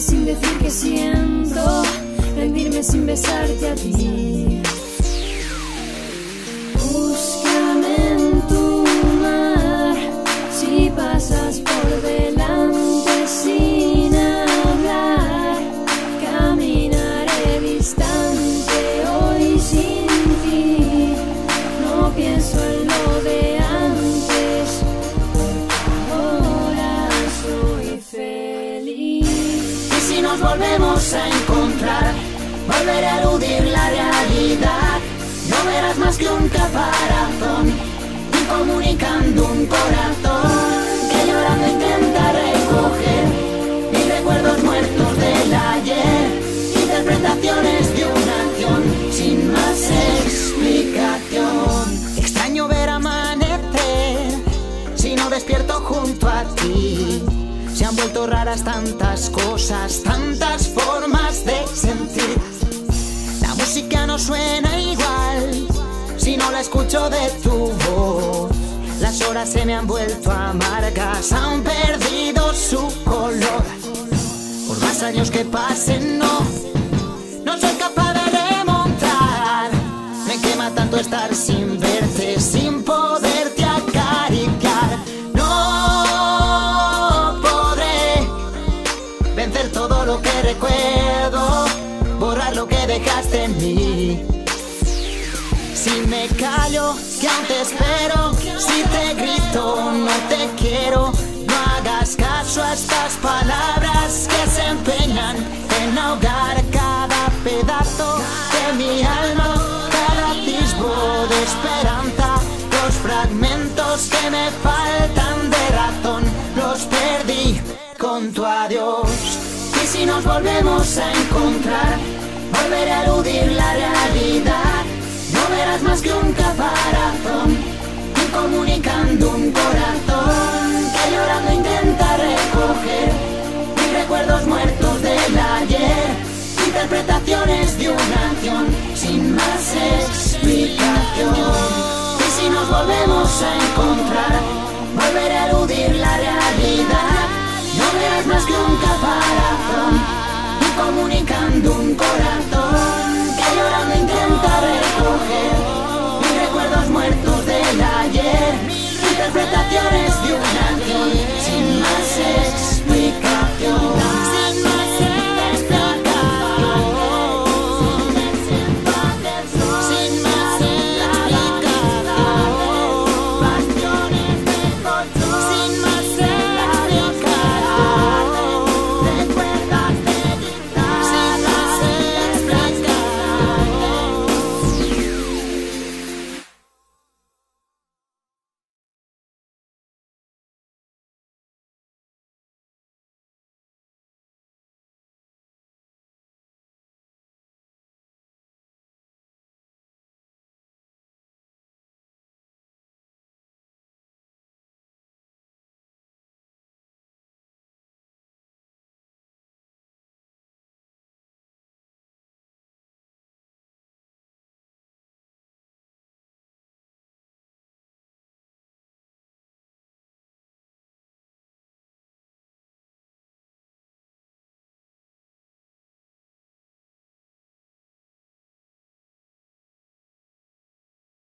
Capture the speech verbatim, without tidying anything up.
sin decir que siento, rendirme sin besarte a ti. Búscame en tu mar, si pasas por delante sin hablar, caminaré distante hoy sin ti. No pienso en lo de antes, ahora soy feliz. Y si nos volvemos a encontrar, volveré a eludir la realidad. No verás más que un caparazón, incomunicando un corazón que llorando intenta recoger mis recuerdos muertos del ayer. Interpretaciones de una acción sin más explicación. Extraño ver amanecer si no despierto junto a ti. Se han vuelto raras tantas cosas, tantas formas de sentir. La música no suena igual si no la escucho de tu voz. Las horas se me han vuelto amargas, han perdido su color. Por más años que pasen, no, no soy capaz de remontar. Me quema tanto estar sin verte, sin poderte acariciar. No podré vencer todo lo que recuerdo, borrar lo que dejaste en mí. Si me callo, que aún te espero. Si te grito, no te quiero. No hagas caso a estas palabras que se empeñan en ahogar cada pedazo de mi alma, cada atisbo de esperanza. Los fragmentos que me faltan de razón los perdí con tu adiós. Y si nos volvemos a encontrar, volveré a eludir la realidad. No verás más que un caparazón, incomunicando un corazón que llorando intenta recoger mis recuerdos muertos del ayer. Interpretaciones de una acción sin más explicación. Y si nos volvemos a encontrar, volveré a eludir la realidad. No verás más que un